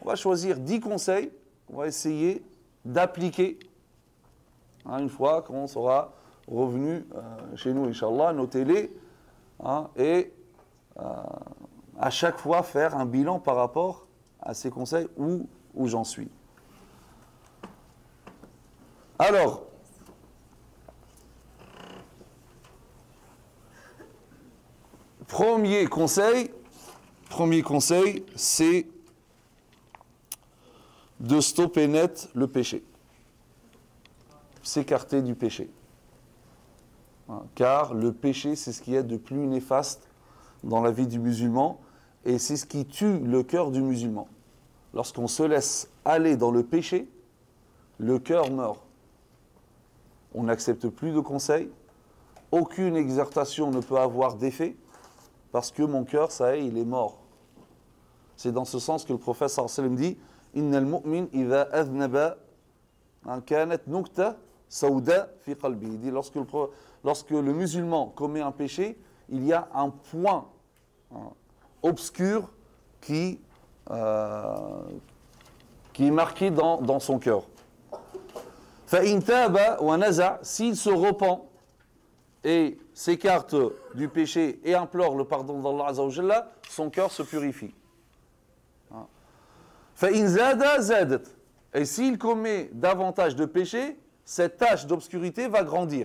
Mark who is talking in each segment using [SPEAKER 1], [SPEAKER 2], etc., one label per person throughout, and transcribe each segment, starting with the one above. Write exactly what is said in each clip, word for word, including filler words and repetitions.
[SPEAKER 1] on va choisir dix conseils qu'on va essayer d'appliquer hein, une fois qu'on sera revenu euh, chez nous, Inch'Allah, notez-les hein, et euh, à chaque fois faire un bilan par rapport à ces conseils où, où j'en suis. Alors, premier conseil, premier conseil, c'est de stopper net le péché. S'écarter du péché. Car le péché, c'est ce qui est de plus néfaste dans la vie du musulman et c'est ce qui tue le cœur du musulman. Lorsqu'on se laisse aller dans le péché, le cœur meurt. On n'accepte plus de conseils, aucune exhortation ne peut avoir d'effet parce que mon cœur, ça y est, il est mort. C'est dans ce sens que le prophète sallallahu alayhi wa sallam dit « Innal mu'min idha adhnaba kanat nukta sawda fi qalbi » Il dit lorsque le, lorsque le musulman commet un péché, il y a un point hein, obscur qui, euh, qui est marqué dans, dans son cœur. فَإِن تَابَ وَنَزَعَ S'il se repent et s'écarte du péché et implore le pardon d'Allah Azza wa Jalla, son cœur se purifie. فَإِن زَادَ زَادَتْ Et s'il commet davantage de péchés, cette tache d'obscurité va grandir.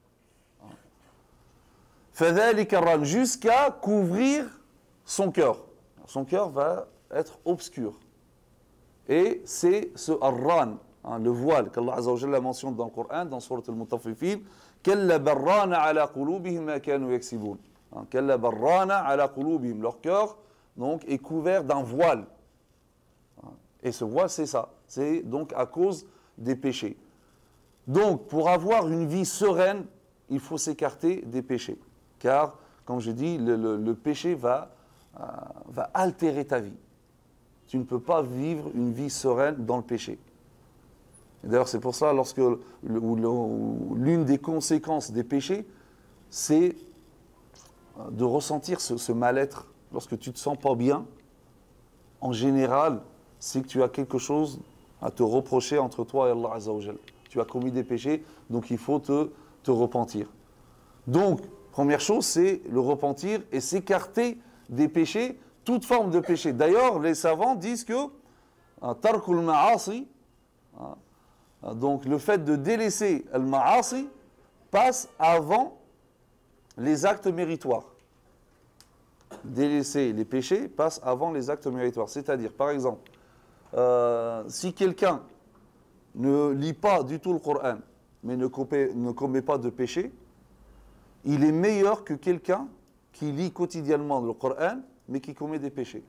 [SPEAKER 1] فَذَلِكَ الرَّانِ Jusqu'à couvrir son cœur. Son cœur va être obscur. Et c'est ce arran, hein, le voile qu'Allah Azza wa Jalla mentionne dans le Coran, dans Surat al-Mutaffifin, كَلَّا بَرَّانَ عَلَى قُلُوبِهِمْ مَا كَانُوا يَكْسِبُونَ. كَلَّا بَرَّانَ عَلَى قُلُوبِهِمْ. Leur cœur donc, est couvert d'un voile. Et ce voile, c'est ça. C'est donc à cause des péchés. Donc, pour avoir une vie sereine, il faut s'écarter des péchés. Car, comme je dis, le, le, le péché va, euh, va altérer ta vie. Tu ne peux pas vivre une vie sereine dans le péché. D'ailleurs, c'est pour ça, lorsque l'une des conséquences des péchés, c'est de ressentir ce, ce mal-être. Lorsque tu ne te sens pas bien, en général, c'est que tu as quelque chose à te reprocher entre toi et Allah Azza wa Jalla. Tu as commis des péchés, donc il faut te, te repentir. Donc, première chose, c'est le repentir et s'écarter des péchés, toute forme de péché. D'ailleurs, les savants disent que tarkul ma'asi, donc le fait de délaisser al ma'asi passe avant les actes méritoires. Délaisser les péchés passe avant les actes méritoires. C'est-à-dire, par exemple, euh, si quelqu'un ne lit pas du tout le Coran, mais ne commet, ne commet pas de péché, il est meilleur que quelqu'un qui lit quotidiennement le Coran, mais qui commet des péchés.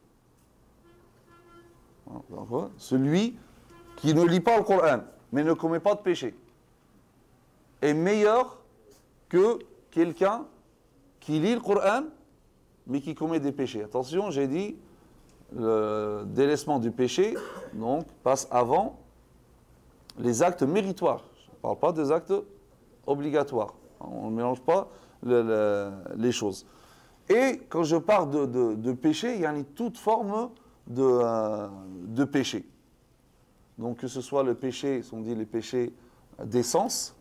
[SPEAKER 1] Celui qui ne lit pas le Coran, mais ne commet pas de péché, est meilleur que quelqu'un qui lit le Coran, mais qui commet des péchés. Attention, j'ai dit, le délaissement du péché donc, passe avant les actes méritoires. Je ne parle pas des actes obligatoires. On ne mélange pas le, le, les choses. Et quand je parle de, de, de péché, il y a toute forme de, euh, de péché. Donc que ce soit le péché, on dit les péchés d'essence,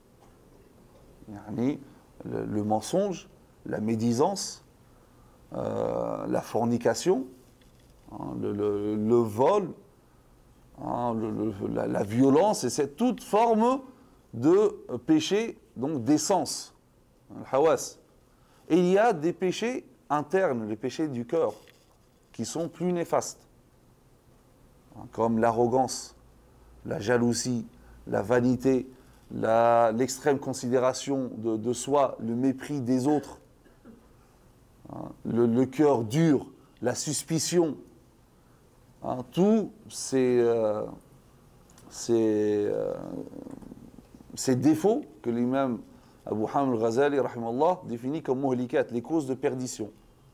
[SPEAKER 1] le, le mensonge, la médisance, euh, la fornication, hein, le, le, le vol, hein, le, le, la, la violence, et c'est toute forme de péché, donc d'essence, le hawas. Et il y a des péchés internes, les péchés du cœur, qui sont plus néfastes, hein, comme l'arrogance, la jalousie, la vanité, la, l'extrême considération de, de soi, le mépris des autres, hein, le, le cœur dur, la suspicion, hein, tous ces, euh, ces, euh, ces défauts que l'imam Abu Hamid al-Ghazali rahimallah définit comme muhlikat, les causes de perdition.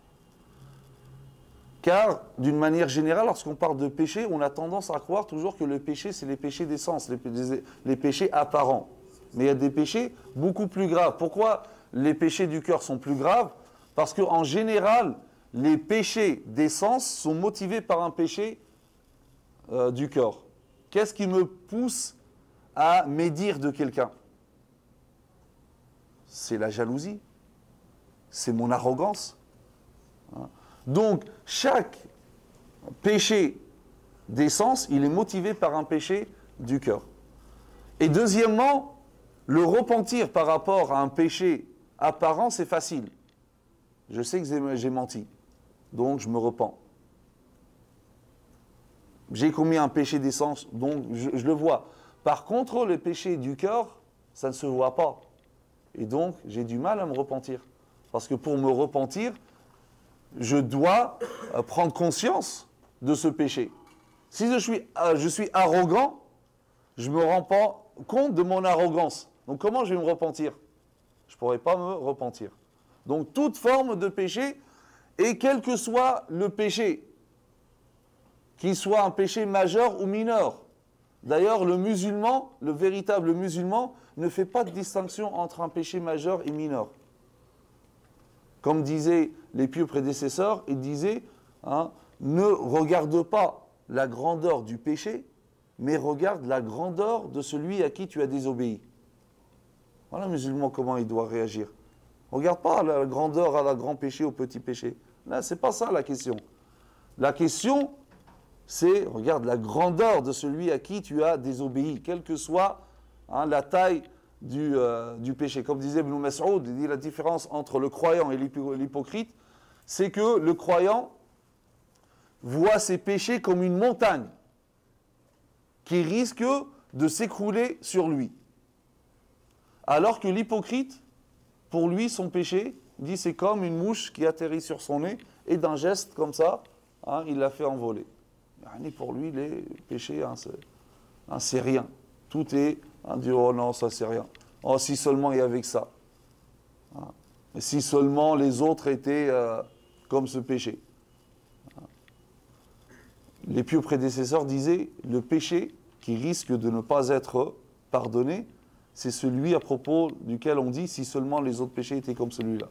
[SPEAKER 1] Car, d'une manière générale, lorsqu'on parle de péché, on a tendance à croire toujours que le péché, c'est les péchés d'essence, les, les péchés apparents. Mais il y a des péchés beaucoup plus graves. Pourquoi les péchés du cœur sont plus graves? Parce qu'en général, les péchés d'essence sont motivés par un péché euh, du cœur? Qu'est-ce qui me pousse à médire de quelqu'un? C'est la jalousie, c'est mon arrogance. Donc, chaque péché des sens, il est motivé par un péché du cœur. Et deuxièmement, le repentir par rapport à un péché apparent, c'est facile. Je sais que j'ai menti, donc je me repens. J'ai commis un péché des sens, donc je, je le vois. Par contre, le péché du cœur, ça ne se voit pas. Et donc, j'ai du mal à me repentir. Parce que pour me repentir, je dois prendre conscience de ce péché. Si je suis, je suis arrogant, je ne me rends pas compte de mon arrogance. Donc comment je vais me repentir? Je ne pourrai pas me repentir. Donc toute forme de péché, et quel que soit le péché, qu'il soit un péché majeur ou mineur. D'ailleurs, le musulman, le véritable musulman, ne fait pas de distinction entre un péché majeur et mineur. Comme disaient les pieux prédécesseurs, ils disaient, hein, ne regarde pas la grandeur du péché, mais regarde la grandeur de celui à qui tu as désobéi. Voilà, le musulman, comment il doit réagir. Regarde pas la grandeur à la grand péché, au petit péché. Là, c'est pas ça la question. La question, c'est, regarde la grandeur de celui à qui tu as désobéi, quelle que soit hein, la taille du, euh, du péché. Comme disait Ibn Mas'ud, il dit la différence entre le croyant et l'hypocrite, c'est que le croyant voit ses péchés comme une montagne qui risque de s'écrouler sur lui. Alors que l'hypocrite, pour lui, son péché, dit c'est comme une mouche qui atterrit sur son nez et d'un geste comme ça, hein, il l'a fait envoler. Et pour lui, les péchés, hein, c'est hein, rien. Tout est, hein, dit, oh non, ça c'est rien. Oh, si seulement il y avait que ça. Hein. Et si seulement les autres étaient euh, comme ce péché. Hein. Les pieux prédécesseurs disaient, le péché qui risque de ne pas être pardonné, c'est celui à propos duquel on dit, si seulement les autres péchés étaient comme celui-là.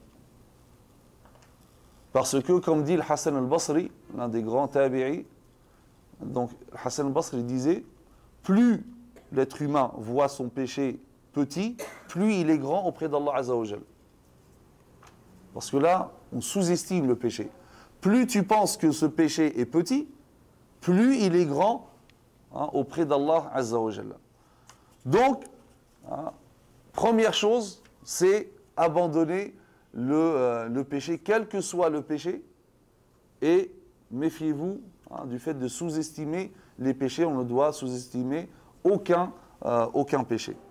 [SPEAKER 1] Parce que, comme dit le Hassan al-Basri, l'un des grands tabi'i, donc Hassan al-Basri disait, plus l'être humain voit son péché petit, plus il est grand auprès d'Allah Azza wa Jal. Parce que là, on sous-estime le péché. Plus tu penses que ce péché est petit, plus il est grand hein, auprès d'Allah Azza wa Jal. Donc, hein, première chose, c'est abandonner le, euh, le péché, quel que soit le péché, et méfiez-vous hein, du fait de sous-estimer les péchés. On ne doit sous-estimer aucun, euh, aucun péché.